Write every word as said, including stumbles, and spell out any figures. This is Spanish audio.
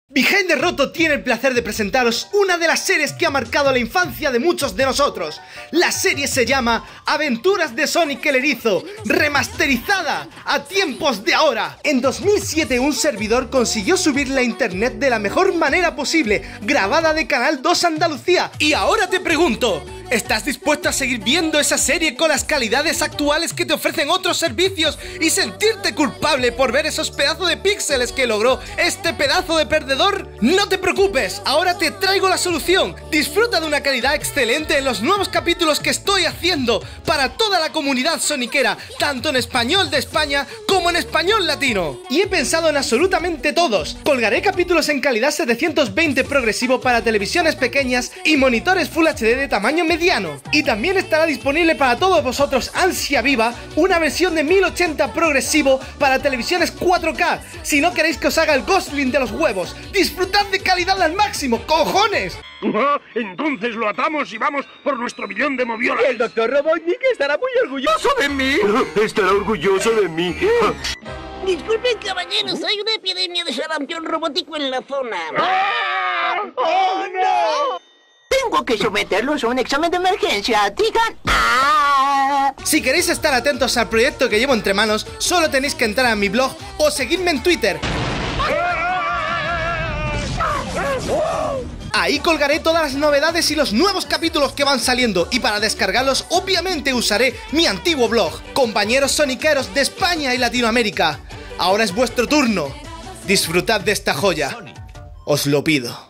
Behind the Roto tiene el placer de presentaros una de las series que ha marcado la infancia de muchos de nosotros. La serie se llama Aventuras de Sonic el Erizo, remasterizada a tiempos de ahora. En dos mil siete un servidor consiguió subirla a internet de la mejor manera posible, grabada de Canal dos Andalucía. Y ahora te pregunto, ¿estás dispuesto a seguir viendo esa serie con las calidades actuales que te ofrecen otros servicios y sentirte culpable por ver esos pedazos de píxeles que logró este pedazo de perdedor? No te preocupes, ahora te traigo la solución. Disfruta de una calidad excelente en los nuevos capítulos que estoy haciendo para toda la comunidad soniquera, tanto en español de España como en español latino. Y he pensado en absolutamente todos. Colgaré capítulos en calidad setecientos veinte progresivo para televisiones pequeñas y monitores Full H D de tamaño mediano. Y también estará disponible para todos vosotros, ansia viva, una versión de mil ochenta progresivo para televisiones cuatro K, si no queréis que os haga el Gosling de los huevos. ¡Disfrutad de calidad al máximo, cojones! Entonces lo atamos y vamos por nuestro millón de moviolas. El doctor Robotnik estará muy orgulloso de mí. Estará orgulloso de mí. Disculpen, caballeros, hay una epidemia de sarampión robótico en la zona. ¡Oh, no! Tengo que someterlos a un examen de emergencia. Digan ¡ah! Si queréis estar atentos al proyecto que llevo entre manos, solo tenéis que entrar a mi blog o seguirme en Twitter. Ahí colgaré todas las novedades y los nuevos capítulos que van saliendo, y para descargarlos obviamente usaré mi antiguo blog. Compañeros soniqueros de España y Latinoamérica, ahora es vuestro turno. Disfrutad de esta joya, os lo pido.